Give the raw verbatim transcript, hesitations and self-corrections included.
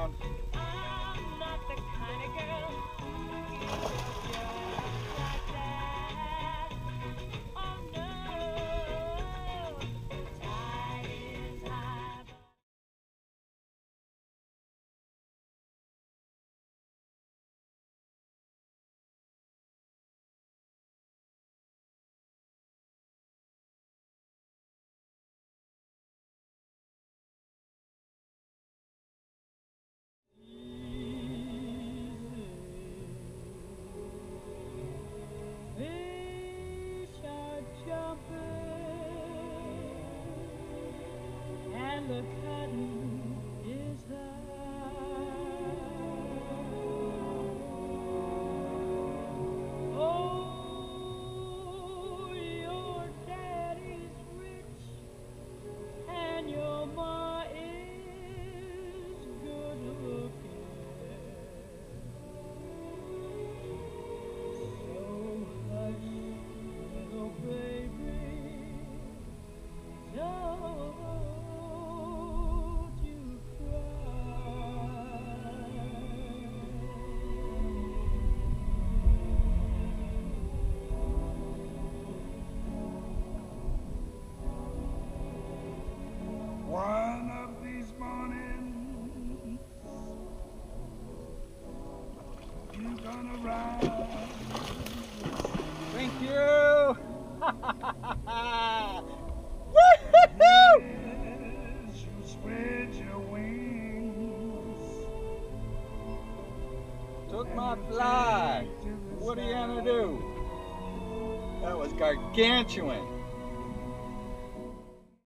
around. I'm not the kind of girl you just like that. Oh no, the tide is high. Fish are jumping and the cotton is high. Oh, your daddy's rich and your ma is good looking. So hush, little baby, don't you cry. One of these mornings, you're gonna rise. Thank you! As you spread your wings. Took my flag. What are you gonna do? That was gargantuan.